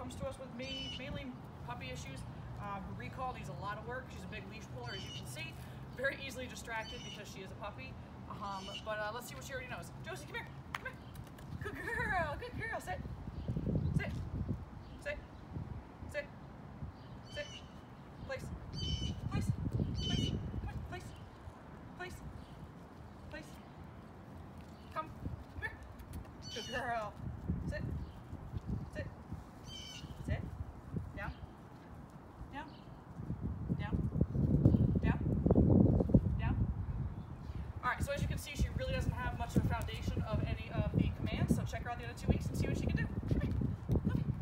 comes to us with mainly puppy issues. Her recall needs a lot of work. She's a big leash puller, as you can see. Very easily distracted because she is a puppy. But let's see what she already knows. Josie, come here. Come here. Good girl. Good girl. Sit. Sit. Sit. Sit. Sit. Place. Place. Place. Come on. Place. Place. Place. Come. Come here. Good girl. Sit. Sit. Sit. Down. Down. Down. Down. Down. Alright, so as you can see, she really doesn't have much of a foundation of any of the commands, so check her out the other 2 weeks and see what she can do. Come here. Come here.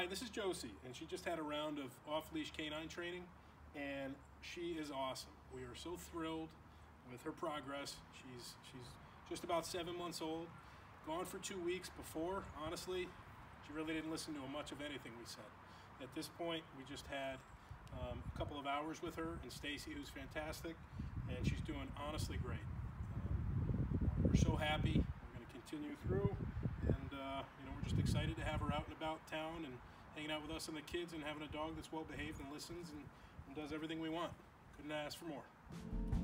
this is Josie, and she just had a round of off-leash canine training, and she is awesome. We are so thrilled with her progress. She's just about 7 months old, gone for 2 weeks. Before, honestly, she really didn't listen to much of anything we said. At this point, we just had a couple of hours with her and Stacy, who's fantastic, and she's doing honestly great. We're so happy. We're going to continue through, and we're just excited to have her out and about town and hanging out with us and the kids, and having a dog that's well behaved and listens and does everything we want. Couldn't ask for more.